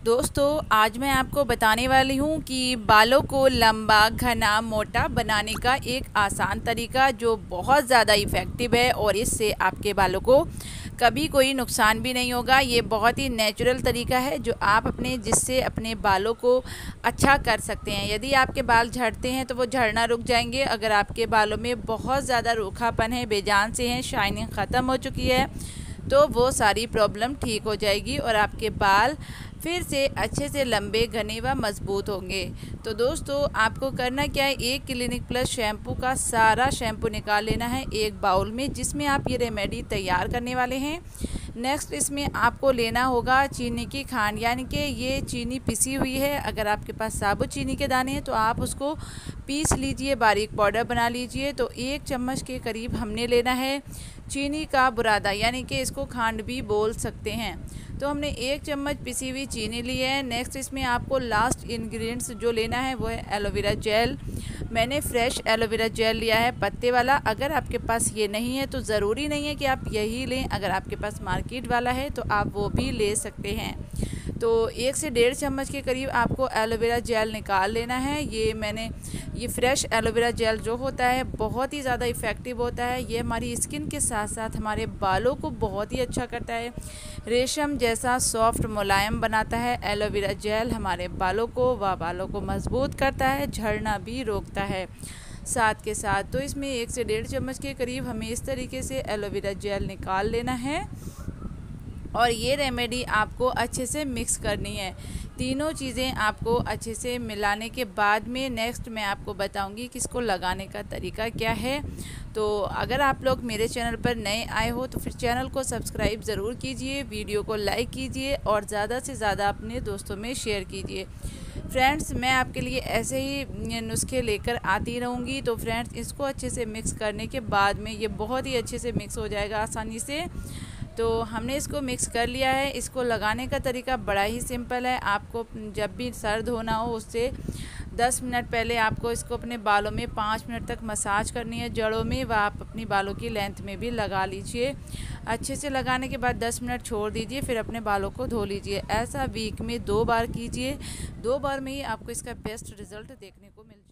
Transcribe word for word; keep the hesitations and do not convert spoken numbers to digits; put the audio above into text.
दोस्तों आज मैं आपको बताने वाली हूँ कि बालों को लंबा, घना, मोटा बनाने का एक आसान तरीका जो बहुत ज़्यादा इफ़ेक्टिव है और इससे आपके बालों को कभी कोई नुकसान भी नहीं होगा। ये बहुत ही नेचुरल तरीका है जो आप अपने जिससे अपने बालों को अच्छा कर सकते हैं। यदि आपके बाल झड़ते हैं तो वो झड़ना रुक जाएंगे। अगर आपके बालों में बहुत ज़्यादा रूखापन है, बेजान से हैं, शाइनिंग ख़त्म हो चुकी है, तो वो सारी प्रॉब्लम ठीक हो जाएगी और आपके बाल फिर से अच्छे से लंबे, घने व मज़बूत होंगे। तो दोस्तों आपको करना क्या है, एक क्लिनिक प्लस शैम्पू का सारा शैम्पू निकाल लेना है एक बाउल में, जिसमें आप ये रेमेडी तैयार करने वाले हैं। नेक्स्ट इसमें आपको लेना होगा चीनी की खांड, यानी कि ये चीनी पिसी हुई है। अगर आपके पास साबुत चीनी के दाने हैं तो आप उसको पीस लीजिए, बारीक पाउडर बना लीजिए। तो एक चम्मच के करीब हमने लेना है चीनी का बुरादा, यानी कि इसको खांड भी बोल सकते हैं। तो हमने एक चम्मच पिसी हुई चीनी ली है। नेक्स्ट इसमें आपको लास्ट इंग्रेडिएंट्स जो लेना है वो है एलोवेरा जेल। मैंने फ्रेश एलोवेरा जेल लिया है, पत्ते वाला। अगर आपके पास ये नहीं है तो ज़रूरी नहीं है कि आप यही लें, अगर आपके पास मार्केट वाला है तो आप वो भी ले सकते हैं। तो एक से डेढ़ चम्मच के करीब आपको एलोवेरा जेल निकाल लेना है। ये मैंने ये फ्रेश एलोवेरा जेल जो होता है बहुत ही ज़्यादा इफ़ेक्टिव होता है। ये हमारी स्किन के साथ साथ हमारे बालों को बहुत ही अच्छा करता है, रेशम जैसा सॉफ्ट मुलायम बनाता है। एलोवेरा जेल हमारे बालों को व बालों को मजबूत करता है, झड़ना भी रोकता है साथ के साथ। तो इसमें एक से डेढ़ चम्मच के करीब हमें इस तरीके से एलोवेरा जेल निकाल लेना है और ये रेमेडी आपको अच्छे से मिक्स करनी है। तीनों चीज़ें आपको अच्छे से मिलाने के बाद में नेक्स्ट मैं आपको बताऊंगी कि इसको लगाने का तरीका क्या है। तो अगर आप लोग मेरे चैनल पर नए आए हो तो फिर चैनल को सब्सक्राइब ज़रूर कीजिए, वीडियो को लाइक कीजिए और ज़्यादा से ज़्यादा अपने दोस्तों में शेयर कीजिए। फ्रेंड्स मैं आपके लिए ऐसे ही नुस्खे लेकर आती रहूँगी। तो फ्रेंड्स इसको अच्छे से मिक्स करने के बाद में ये बहुत ही अच्छे से मिक्स हो जाएगा आसानी से। तो हमने इसको मिक्स कर लिया है। इसको लगाने का तरीका बड़ा ही सिंपल है। आपको जब भी सर धोना हो उससे दस मिनट पहले आपको इसको अपने बालों में पाँच मिनट तक मसाज करनी है, जड़ों में, व आप अपनी बालों की लेंथ में भी लगा लीजिए। अच्छे से लगाने के बाद दस मिनट छोड़ दीजिए, फिर अपने बालों को धो लीजिए। ऐसा वीक में दो बार कीजिए, दो बार में ही आपको इसका बेस्ट रिज़ल्ट देखने को मिल